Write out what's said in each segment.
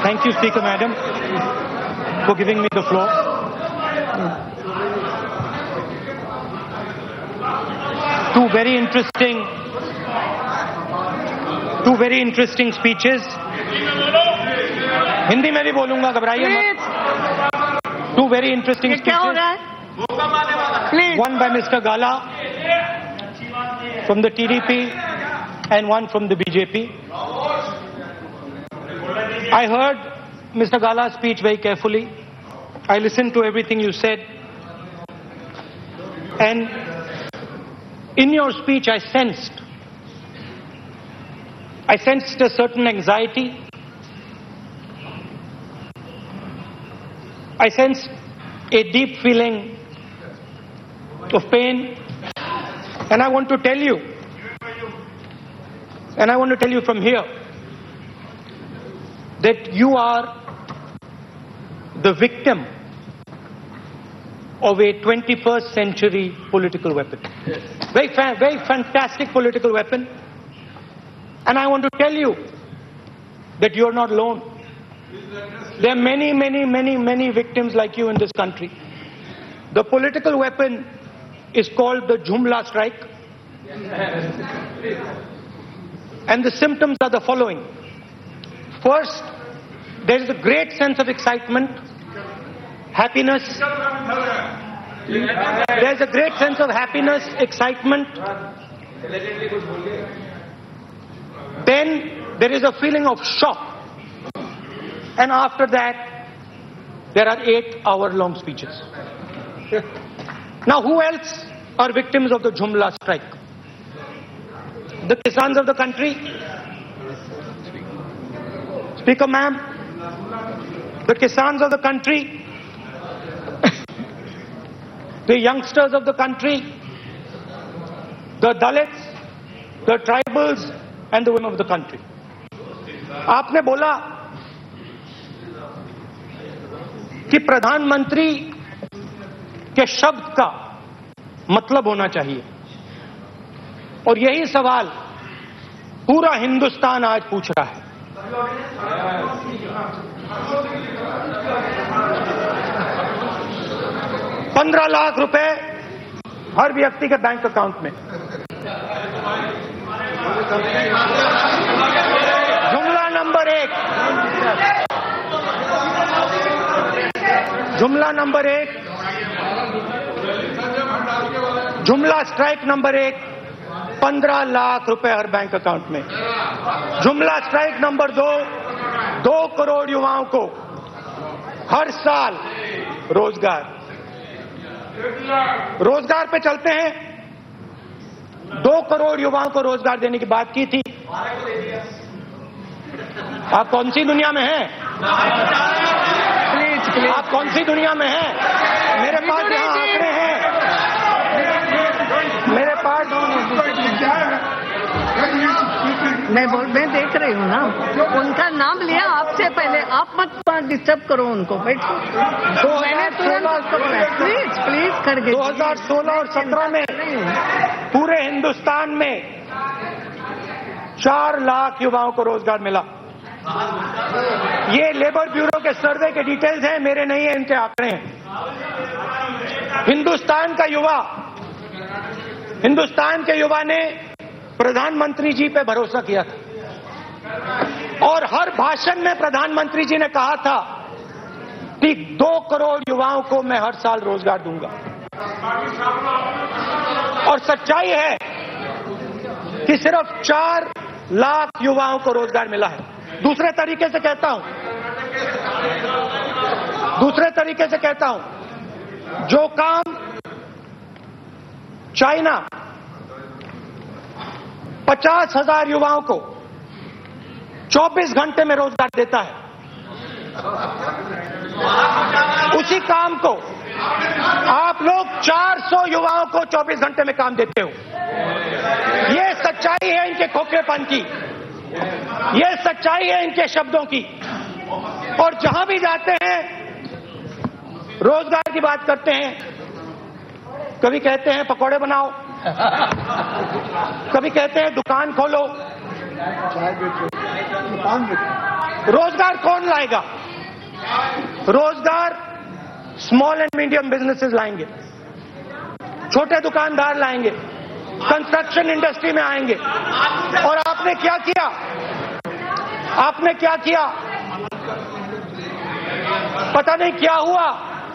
Thank you, Speaker Madam, for giving me the floor. Two very interesting speeches. Hindi में भी बोलूंगा, घबराइए मत. Two very interesting speeches. One by Mr. Gala from the TDP and one from the BJP. I heard Mr. Gala's speech very carefully. I listened to everything you said. And in your speech, I sensed a certain anxiety. I sensed a deep feeling of pain. And I want to tell you from here that you are the victim of a 21st century political weapon. Very fantastic political weapon. And I want to tell you that you are not alone. There are many victims like you in this country. The political weapon is called the Jumla strike. And the symptoms are the following. First, there is a great sense of excitement, happiness. There's a great sense of happiness, excitement. Then there is a feeling of shock. And after that, there are 8-hour-long speeches. Now, who else are victims of the Jumla strike? The Kisans of the country. Speaker ma'am, the Kisans of the country, the youngsters of the country, the Dalits, the tribals and the women of the country. आपने बोला कि प्रधानमंत्री के शब्द का मतलब होना चाहिए, और यही सवाल पूरा हिंदुस्तान आज पूछ रहा है. 15 लाख रुपए हर व्यक्ति के बैंक अकाउंट में. जुमला नंबर 1, जुमला स्ट्राइक नंबर 1, 15 लाख रुपए हर बैंक अकाउंट में. जुमला स्ट्राइक नंबर 2, 2 करोड़ युवाओं को हर साल रोजगार पे चलते हैं. 2 करोड़ युवाओं को रोजगार देने की बात की थी. आप कौन सी दुनिया में हैं? प्लीज आप कौन सी दुनिया में हैं? मेरे पास यहाँ आंकड़े हैं. मेरे पास मैं देख रही हूँ ना, उनका नाम लिया आपसे पहले. आप मत डिस्टर्ब करो उनको. बैठो. प्लीज करके 2016 और 17 में पूरे हिंदुस्तान में 4 लाख युवाओं को रोजगार मिला. ये लेबर ब्यूरो के सर्वे के डिटेल्स हैं, मेरे नहीं है, इनके आंकड़े हैं. हिंदुस्तान के युवा ने प्रधानमंत्री जी पे भरोसा किया था, और हर भाषण में प्रधानमंत्री जी ने कहा था कि 2 करोड़ युवाओं को मैं हर साल रोजगार दूंगा. और सच्चाई है कि सिर्फ 4 लाख युवाओं को रोजगार मिला है. दूसरे तरीके से कहता हूं, जो काम चाइना 50,000 युवाओं को 24 घंटे में रोजगार देता है, उसी काम को आप लोग 400 युवाओं को 24 घंटे में काम देते हो. ये सच्चाई है इनके खोखलेपन की, ये सच्चाई है इनके शब्दों की. और जहां भी जाते हैं रोजगार की बात करते हैं. कभी कहते हैं पकौड़े बनाओ, कभी कहते हैं दुकान खोलो, रोजगार कौन लाएगा? रोजगार स्मॉल एंड मीडियम बिजनेसेस लाएंगे, छोटे दुकानदार लाएंगे, कंस्ट्रक्शन इंडस्ट्री में आएंगे। और आपने क्या किया? आपने क्या किया? पता नहीं क्या हुआ,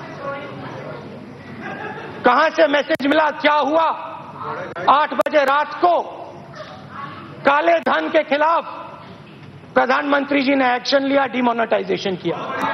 कहां से मैसेज मिला, क्या हुआ? 8 बजे रात को काले धन के खिलाफ प्रधानमंत्री जी ने एक्शन लिया, डिमोनेटाइजेशन किया।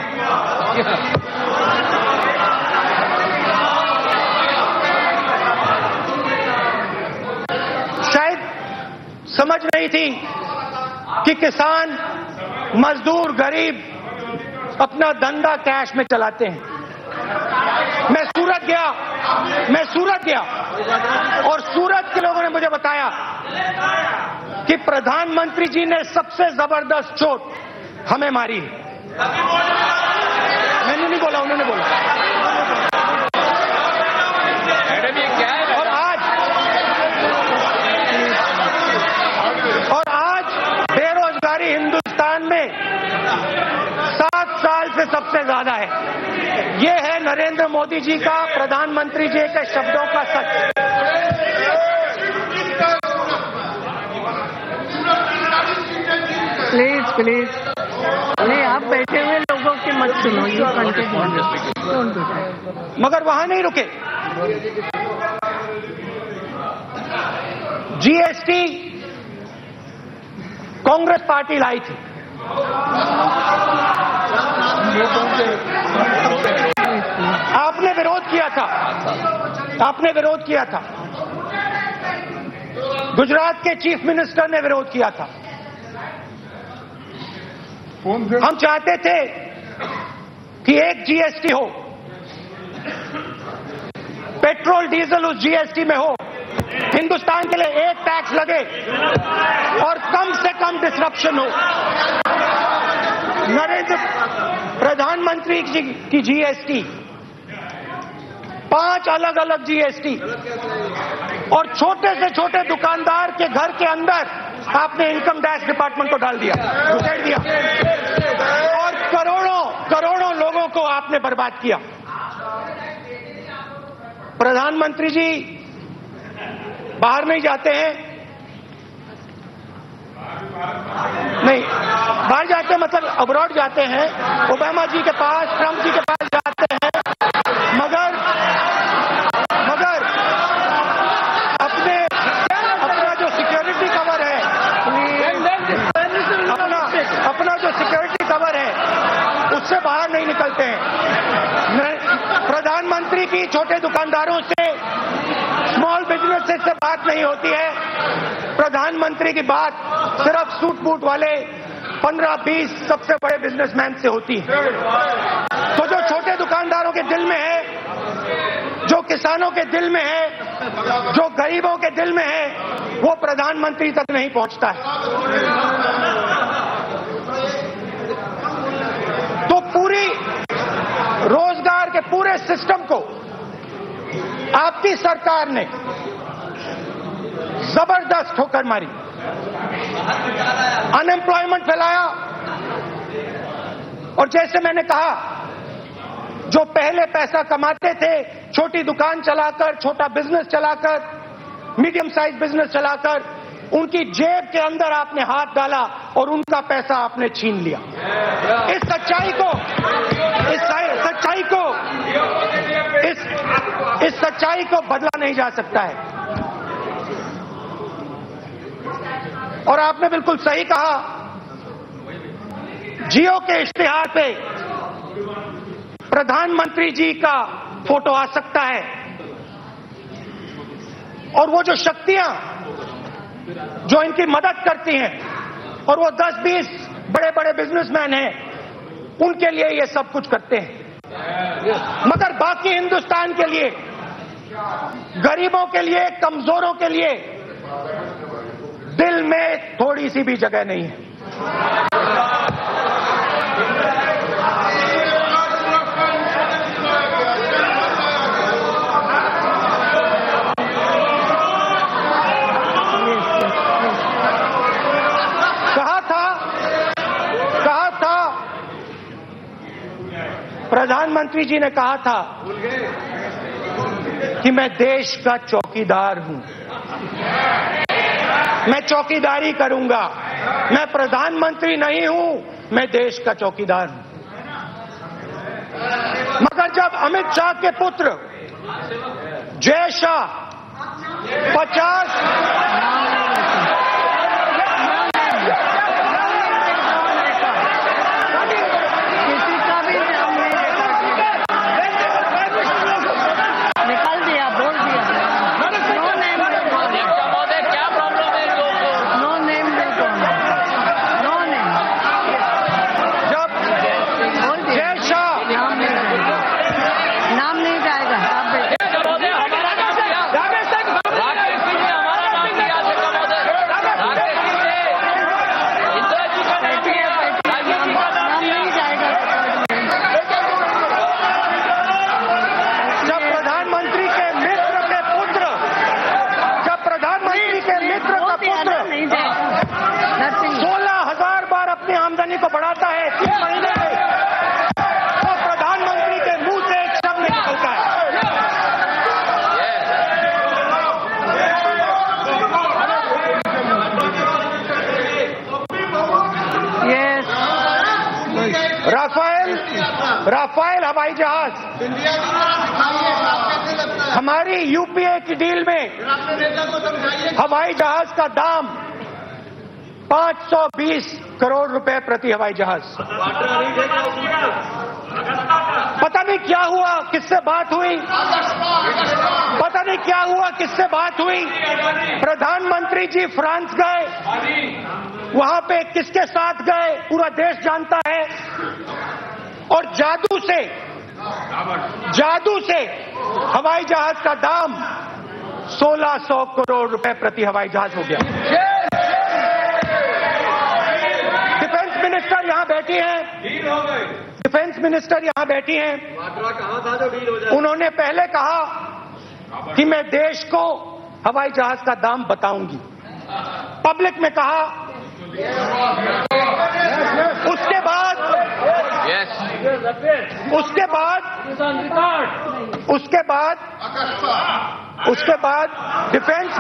शायद समझ नहीं थी कि किसान, मजदूर, गरीब अपना धंधा कैश में चलाते हैं। मैं सूरत गया और सूरत के लोगों ने मुझे बताया कि प्रधानमंत्री जी ने सबसे जबरदस्त चोट हमें मारी है। मैंने नहीं बोला, उन्होंने बोला। और आज बेरोजगारी हिंदुस्तान में 7 साल से सबसे ज्यादा है। ये है नरेंद्र मोदी जी का, प्रधानमंत्री जी के शब्दों का सच। प्लीज नहीं, आप बैठे हुए लोगों की मत सुनो, ये कंटिन्यू। मगर वहां नहीं रुके। जीएसटी कांग्रेस पार्टी लाई थी, आपने विरोध किया था, आपने विरोध किया था। गुजरात के चीफ मिनिस्टर ने विरोध किया था। हम चाहते थे कि एक जीएसटी हो, पेट्रोल डीजल उस जीएसटी में हो, हिंदुस्तान के लिए एक टैक्स लगे और कम से कम डिसरप्शन हो। नरेंद्र प्रधानमंत्री जी की जीएसटी, 5 अलग अलग जीएसटी, और छोटे से छोटे दुकानदार के घर के अंदर आपने इनकम टैक्स डिपार्टमेंट को डाल दिया, घुसेड़ दिया, और करोड़ों लोगों को आपने बर्बाद किया। प्रधानमंत्री जी बाहर नहीं जाते हैं, नहीं बाहर जाते हैं मतलब अब्रॉड जाते हैं, ओबामा जी के पास, ट्रंप जी के पास जाते हैं, मगर अपना जो सिक्योरिटी कवर है, अपना जो सिक्योरिटी कवर है, उससे बाहर नहीं निकलते हैं। प्रधानमंत्री की छोटे दुकानदारों से, स्मॉल बिजनेसेस से बात नहीं होती है। प्रधानमंत्री की बात सिर्फ सूट बूट वाले 15-20 सबसे बड़े बिजनेसमैन से होती है। तो जो छोटे दुकानदारों के दिल में है, जो किसानों के दिल में है, जो गरीबों के दिल में है, वो प्रधानमंत्री तक नहीं पहुंचता है। तो पूरी रोजगार के पूरे सिस्टम को आपकी सरकार ने जबरदस्त ठोकर मारी, अनएम्प्लॉयमेंट फैलाया। और जैसे मैंने कहा, जो पहले पैसा कमाते थे छोटी दुकान चलाकर, छोटा बिजनेस चलाकर, मीडियम साइज बिजनेस चलाकर, उनकी जेब के अंदर आपने हाथ डाला और उनका पैसा आपने छीन लिया। इस सच्चाई को बदला नहीं जा सकता है। और आपने बिल्कुल सही कहा, जियो के इश्तिहार पे प्रधानमंत्री जी का फोटो आ सकता है, और वो जो शक्तियां जो इनकी मदद करती हैं, और वो 10-20 बड़े बड़े बिजनेसमैन हैं, उनके लिए ये सब कुछ करते हैं। मगर बाकी हिंदुस्तान के लिए, गरीबों के लिए, कमजोरों के लिए दिल में थोड़ी सी भी जगह नहीं है। कहा था प्रधानमंत्री जी ने कहा था कि मैं देश का चौकीदार हूं, मैं चौकीदारी करूंगा, मैं प्रधानमंत्री नहीं हूं, मैं देश का चौकीदार हूं। मगर जब अमित शाह के पुत्र जय शाह 50 16,000 बार अपनी आमदनी को बढ़ाता है 3 महीने में, तो प्रधानमंत्री के मुंह से एक शब्द निकलता है। राफेल हवाई जहाज, हमारी यूपीए की डील में हवाई जहाज का दाम 520 करोड़ रुपए प्रति हवाई जहाज। पता नहीं क्या हुआ, किससे बात हुई, पता नहीं क्या हुआ, किससे बात हुई। प्रधानमंत्री जी फ्रांस गए, वहां पे किसके साथ गए पूरा देश जानता है, और जादू से हवाई जहाज का दाम 1600 करोड़ रुपए प्रति हवाई जहाज हो गया। डिफेंस मिनिस्टर यहां बैठी हैं, डिफेंस मिनिस्टर यहां बैठी हैं, उन्होंने पहले कहा कि मैं देश को हवाई जहाज का दाम बताऊंगी, पब्लिक में कहा, उसके बाद डिफेंस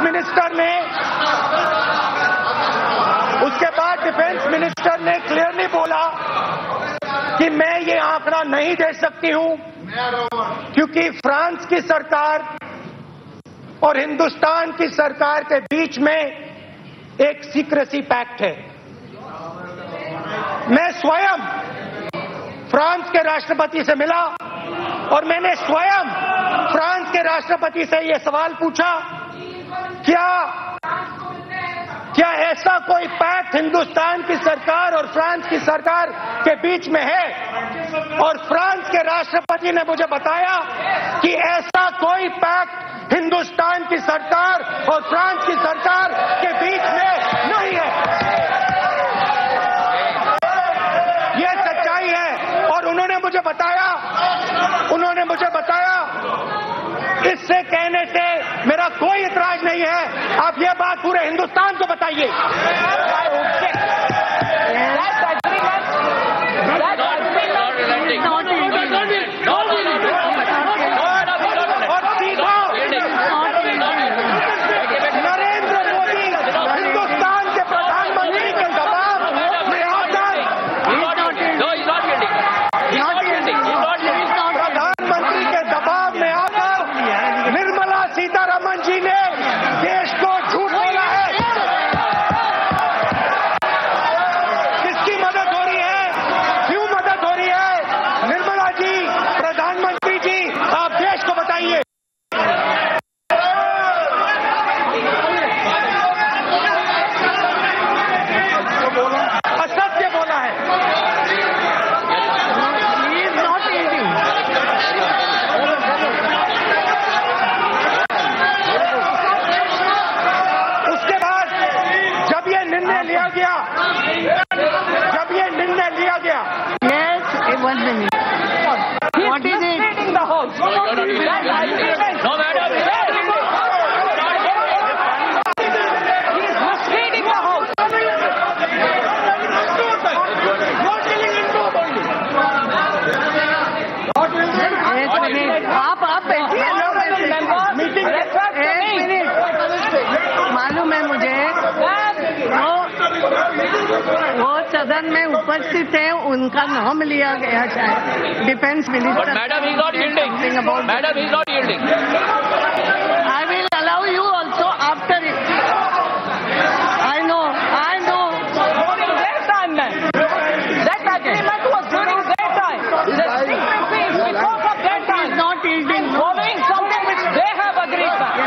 मिनिस्टर ने क्लियरली बोला कि मैं ये आंकड़ा नहीं दे सकती हूं, क्योंकि फ्रांस की सरकार और हिंदुस्तान की सरकार के बीच में एक सीक्रेसी पैक्ट है। मैं स्वयं फ्रांस के राष्ट्रपति से मिला और मैंने स्वयं फ्रांस के राष्ट्रपति से यह सवाल पूछा, क्या ऐसा कोई पैक्ट हिंदुस्तान की सरकार और फ्रांस की सरकार के बीच में है? और फ्रांस के राष्ट्रपति ने मुझे बताया कि ऐसा कोई पैक्ट हिंदुस्तान की सरकार और फ्रांस की सरकार के बीच में नहीं है। यह सच्चाई है। और उन्होंने मुझे बताया इससे कहने से मेरा कोई इतराज नहीं है, आप ये बात पूरे हिंदुस्तान को बताइए। नरेंद्र मोदी हिंदुस्तान के प्रधानमंत्री के दबाव में आकर निर्मला सीतारमण जी ने देश को झूठ बोला है। किसकी मदद हो रही है, क्यों मदद हो रही है? निर्मला जी, प्रधानमंत्री जी, आप देश को बताइए। असत्य बोला है। उसके बाद जब ये निर्णय लिया गया, Yes, it was the news. What is it? in the house. No, madam. He's frustrating the house. You're telling him to सदन में उपस्थित हैं उनका नाम लिया गया शायद defence minister. Madam, he's not yielding. Madam, he's not yielding. I will allow you also after it. I know. During their time, man. That agreement was during their time. The strict peace because of their time. Is not yielding. Following something which they have agreed, man.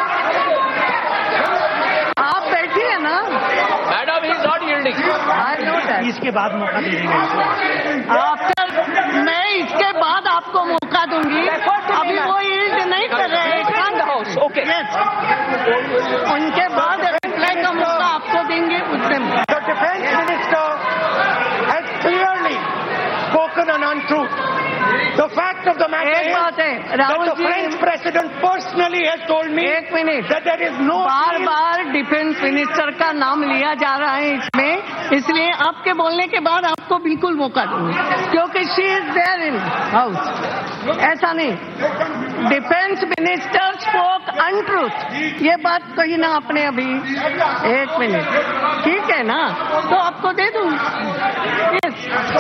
आप बैठिए ना. Madam, he's not yielding. I know that. इसके बाद मौका दे देंगे. After मैं इसके बाद आपको मौका दूंगी. अभी वो यील्ड नहीं कर रहे हैं. Okay. Yes. उनके बाद रिप्लाई का मौका आपको देंगे उस दिन. The defense minister has clearly spoken an untruth. The fact of the matter एक is बात है that राहुल the French जी. president personally has told me एक मिनट. that there is no बार बार डिफेंस मिनिस्टर का नाम लिया जा रहा है इसमें, इसलिए आपके बोलने के बाद आपको बिल्कुल मौका दूंगी क्योंकि she is there in house. ऐसा नहीं. Defence minister spoke untruth. ये बात कही ना आपने अभी. एक मिनट. ठीक है ना, तो आपको दे दूंगी. Yes.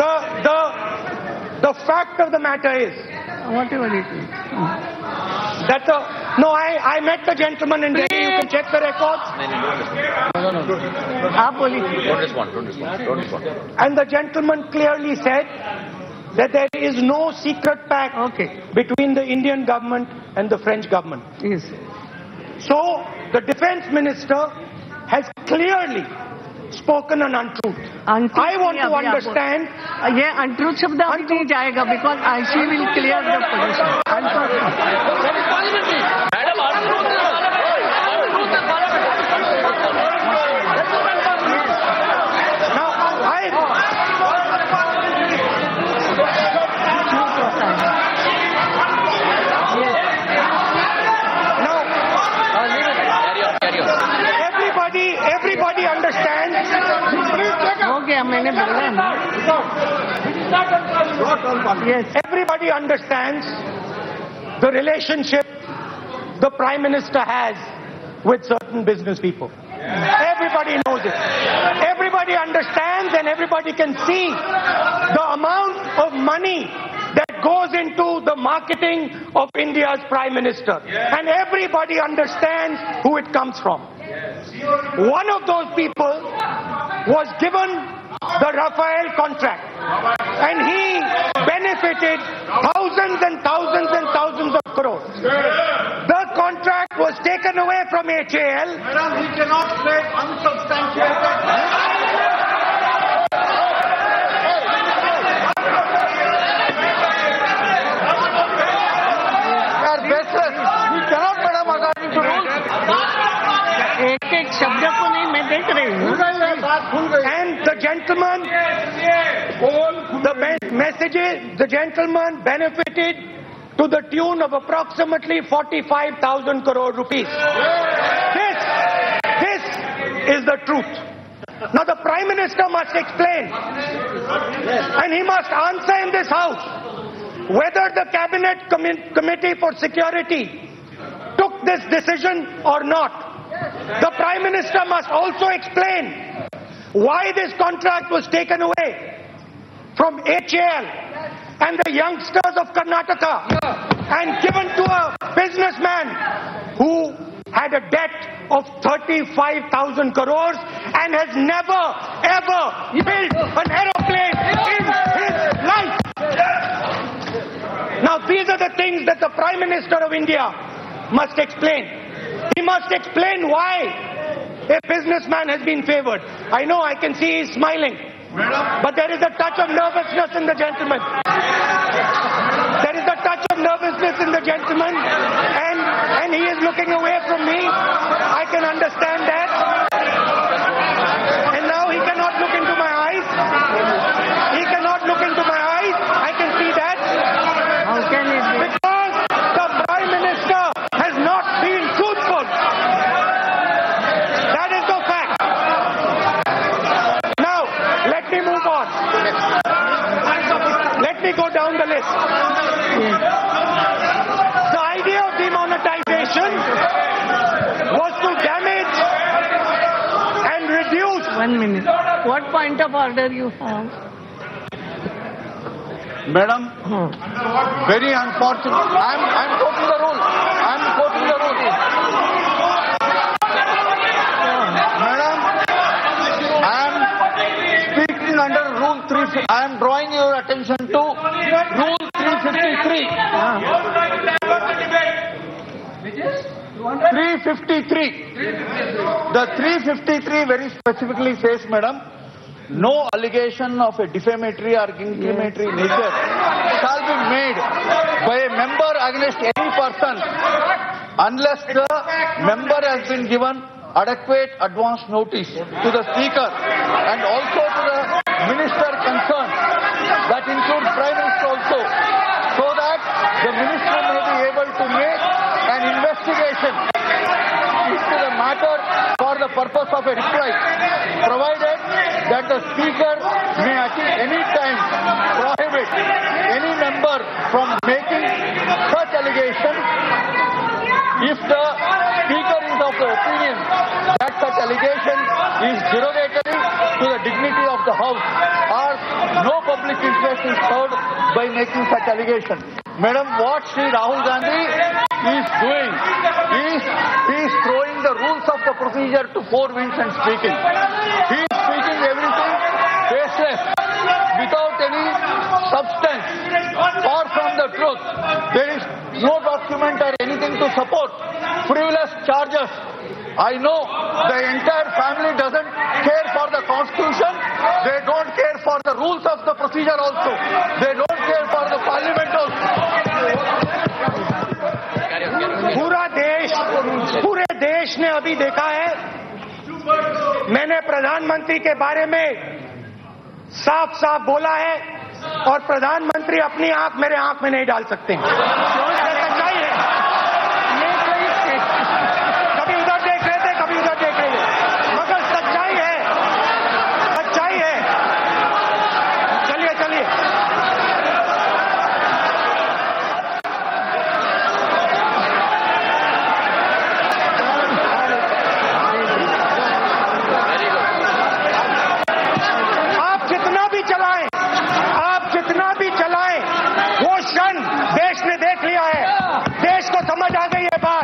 The fact of the matter is whatever it is. that I met the gentleman in Delhi. You can check the records. आप बोलिए. Don't respond. And the gentleman clearly said that there is no secret pact Okay. between the Indian government and the French government. Yes. So the defense minister has clearly spoken an untruth. I want to understand. ये untruth शब्द अभी नहीं जाएगा because I she will clear the position. Madam, everybody understands. हो गया मैंने बोला ना. Yes. Everybody understands the relationship the Prime Minister has with certain business people. Everybody knows it. Everybody understands and everybody can see the amount of money that goes into the marketing of India's Prime Minister. And everybody understands who it comes from. One of those people was given the Rafael contract and he benefited thousands and thousands and thousands of crores. The contract was taken away from HAL. Madam, he cannot say unsubstantiated. एक शब्द को नहीं मैं देख रही हूँ. And the gentleman, the gentleman benefited to the tune of approximately 45,000 crore rupees. This is the truth. Now the Prime Minister must explain, and he must answer in this House, whether the Cabinet Committee for Security took this decision or not. The Prime Minister must also explain why this contract was taken away from HAL and the youngsters of Karnataka and given to a businessman who had a debt of 35,000 crores and has never ever built an aeroplane in his life. Now these are the things that the Prime Minister of India must explain. He must explain why a businessman has been favored. I know, I can see he's smiling. But there is a touch of nervousness in the gentleman. There is a touch of nervousness in the gentleman. And he is looking away from me. I can understand that. And now he cannot look into my eyes. He cannot look into my eyes. I can see that. How can it be? Because the Prime Minister has not been truthful. That is the fact. Now, let me move on. Let me go down the list. The idea of demonetization was to damage and reduce 1 minute. What point of order you have? Madam, very unfortunate. I'm quoting the rule. I'm quoting the rule. Madam, I'm speaking under Rule 3. I am drawing your attention to Rule 353. 353. The 353 very specifically says, Madam, no allegation of a defamatory or incriminatory nature shall be made by a member against any person unless the member has been given adequate advance notice to the Speaker and also to the Minister concerned, that includes Prime Minister also, so that the Minister may be able to make an investigation into the matter for the purpose of a reply, provided that the Speaker may at any time prohibit any member from making such allegation if the Speaker is of the opinion that such allegation is derogatory to the dignity of the House or no public interest is served by making such allegation. Madam, what Sri Rahul Gandhi is doing is he is throwing the rules of the procedure to four winds and speaking. He is speaking everything baseless, without any substance or from the truth. There is no document or anything to support frivolous charges. I know the entire family doesn't care for the Constitution. They don't care for the rules of the procedure also. They don't care for the Parliament also. पूरे देश ने अभी देखा है, मैंने प्रधानमंत्री के बारे में साफ साफ बोला है और प्रधानमंत्री अपनी आंख मेरे आंख में नहीं डाल सकते हैं। सच्चाई है, कभी उधर देख रहे थे, कभी उधर देख रहे थे, मगर सच्चाई है, सच्चाई है। चलिए चलिए, वो क्षण देश ने देख लिया है, देश को समझ आ गई है बात।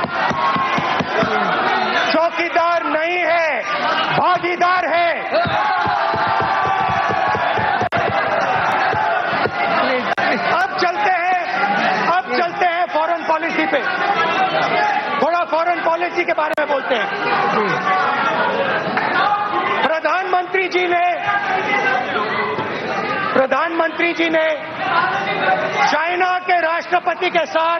चौकीदार नहीं है, भागीदार है। अब चलते हैं फॉरेन पॉलिसी पे। थोड़ा फॉरेन पॉलिसी के बारे में बोलते हैं। प्रधानमंत्री जी ने चाइना के राष्ट्रपति के साथ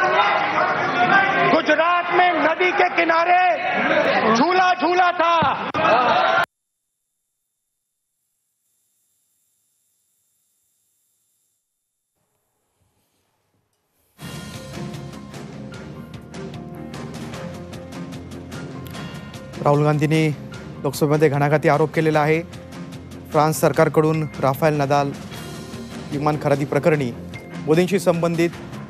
गुजरात में नदी के किनारे झूला झूला था। राहुल गांधींनी लोकसभेमध्ये घणाघाती आरोप केलेला आहे। फ्रान्स सरकारकडून राफेल नदाल विमान खरेदी प्रकरणी मोदींशी संबंधित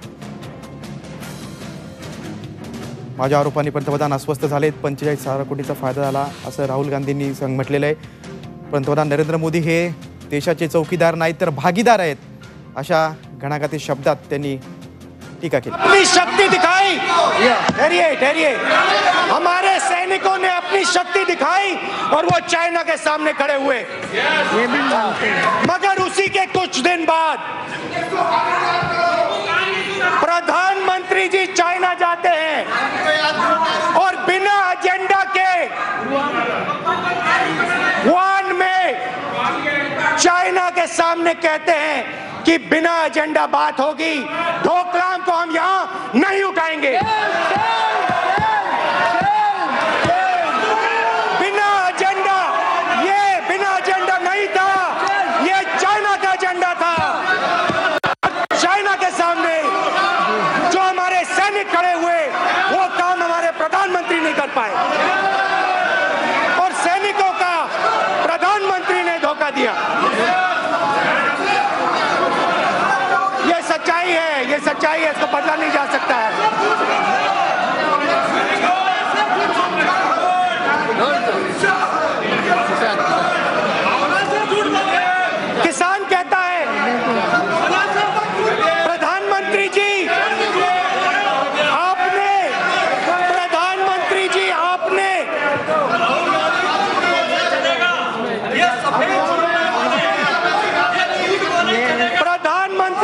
माझ्या आरोपांनी पंतप्रधान अस्वस्थ झालेत, 45,000 कोटीचा फायदा झाला असं राहुल गांधींनी म्हटलेलं आहे। पंतप्रधान नरेंद्र मोदी हे देशाचे चौकीदार नाहीत तर भागीदार आहेत, अशा घणाघाती शब्दात त्यांनी टीका की। अपनी शक्ति दिखाई, ठहरिए, हमारे सैनिकों ने अपनी शक्ति दिखाई और वो चाइना के सामने खड़े हुए। ये भी मगर उसी के कुछ दिन बाद प्रधानमंत्री जी चाइना जाते हैं और बिना एजेंडा के वुहान में चाइना के सामने कहते हैं कि बिना एजेंडा बात होगी, डोकलाम को हम यहां नहीं उठाएंगे। बिना एजेंडा नहीं था, ये चाइना का एजेंडा था। चाइना के सामने जो हमारे सैनिक खड़े हुए, वो काम हमारे प्रधानमंत्री नहीं कर पाए और सैनिकों का प्रधानमंत्री ने धोखा दिया। ये सच्चाई है, इसको बदला नहीं जा सकता है।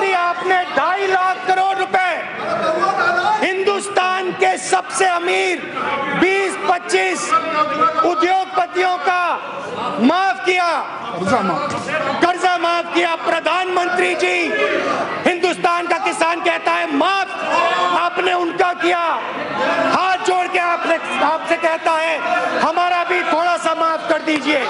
प्रधानमंत्री, आपने 2.5 लाख करोड़ रुपए हिंदुस्तान के सबसे अमीर 20-25 उद्योगपतियों का माफ किया, कर्जा माफ किया। प्रधानमंत्री जी, हिंदुस्तान का किसान कहता है माफ, आपने उनका किया। हाथ जोड़ के आपसे कहता है हमारा भी थोड़ा सा माफ कर दीजिए।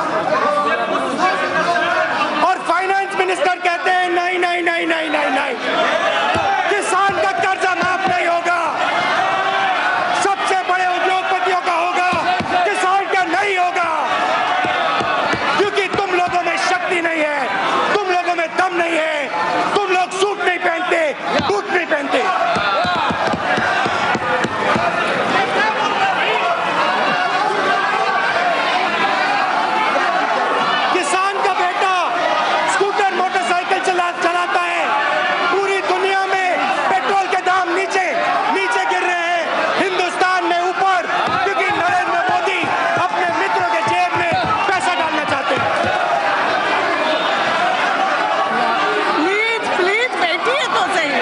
और फाइनेंस मिनिस्टर कहते हैं नहीं नहीं नहीं नहीं नहीं नहीं, किसान का कर्जा माफ नहीं होगा, सबसे बड़े उद्योगपतियों का होगा, किसान का नहीं होगा, क्योंकि तुम लोगों में शक्ति नहीं है, तुम लोगों में दम नहीं है, तुम लोग सूट नहीं पहनते, बूट नहीं पहनते। किसान का बेटा स्कूटर मोटरसाइकिल चलाता है, पूरी दुनिया में पेट्रोल के दाम नीचे गिर रहे हैं, हिंदुस्तान में ऊपर, क्योंकि नरेंद्र मोदी अपने मित्रों के जेब में पैसा डालना चाहते हैं। प्लीज प्लीज बैठिए तो सही।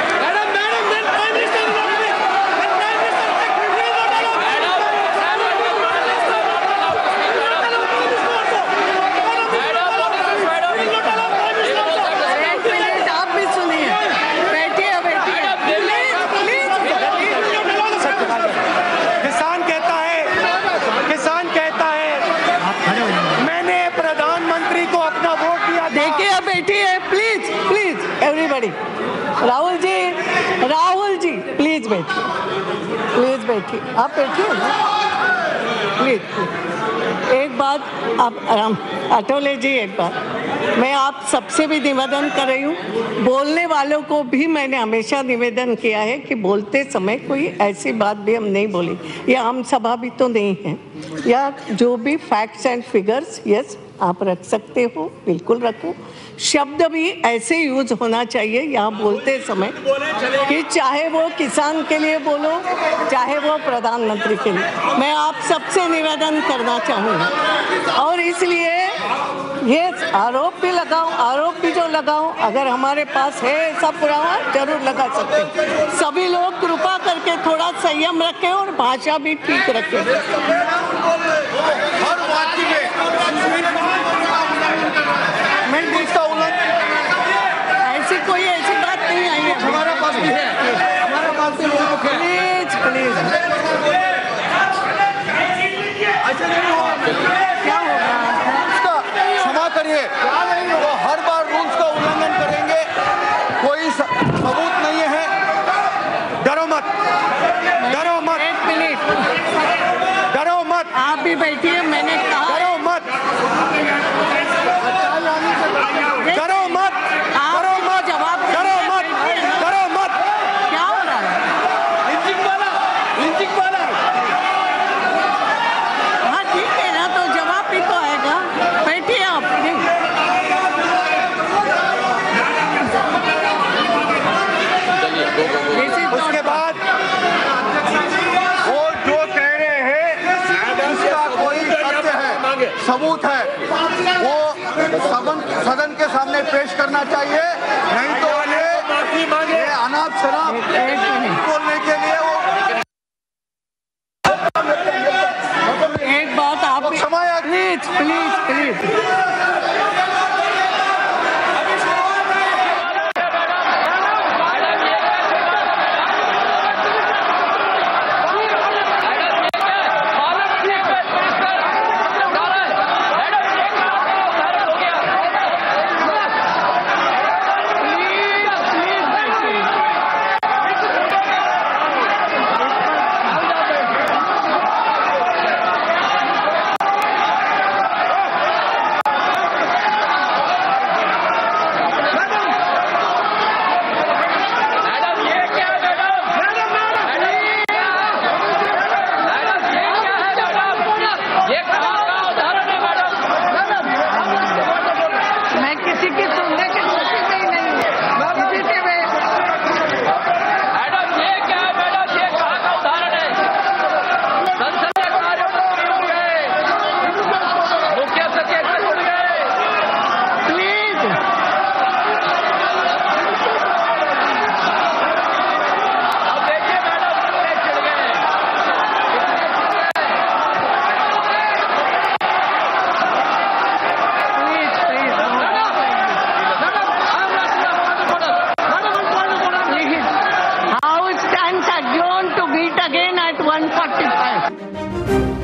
आप भी सुनिए, बैठिए बैठिए प्लीज प्लीज। किसान कहता है मैंने प्रधानमंत्री को अपना वोट दिया। देखिए बैठिए please please everybody. Rahul ji please बैठिए, आप बैठिए ना प्लीज। एक बात आप अटोले जी, एक बात मैं आप सबसे भी निवेदन कर रही हूँ, बोलने वालों को भी मैंने हमेशा निवेदन किया है कि बोलते समय कोई ऐसी बात भी हम नहीं बोले, या आम सभा भी तो नहीं है, या जो भी फैक्ट्स एंड फिगर्स यस आप रख सकते हो, बिल्कुल रखो। शब्द भी ऐसे यूज होना चाहिए यहाँ बोलते समय कि चाहे वो किसान के लिए बोलो, चाहे वो प्रधानमंत्री के लिए। मैं आप सबसे निवेदन करना चाहूँगी, और इसलिए ये आरोप भी जो लगाओ, अगर हमारे पास है ऐसा पुरावा जरूर लगा सकते हैं। सभी लोग कृपा करके थोड़ा संयम रखें और भाषा भी ठीक रखें। मैं इसका उल्लंघन, ऐसी बात नहीं आई है हमारे पास भी है, हमारे पास भी लोग हैं। प्लीज क्या होगा? इसका क्षमा करिए, वो हर बार रूल्स का उल्लंघन करेंगे, कोई सबूत नहीं है। डरो मत, डरो मत, एक मिनट, डरो मत, आप भी बैठिए। मैंने कहा डरो मत, डरो मत, डरो मत, जवाब डरो मत, डरो मत। क्या हो रहा है? हाँ ठीक है ना, तो जवाब भी तो आएगा। बैठिए आप। उसके बाद वो जो कह रहे हैं उसका कोई तथ्य है, सबूत है, वो सदन के सामने पेश करना चाहिए, नहीं तो ये अनाप शनाप बोलने के लिए वो एक बात आप क्षमा प्लीज प्लीज प्लीज 145.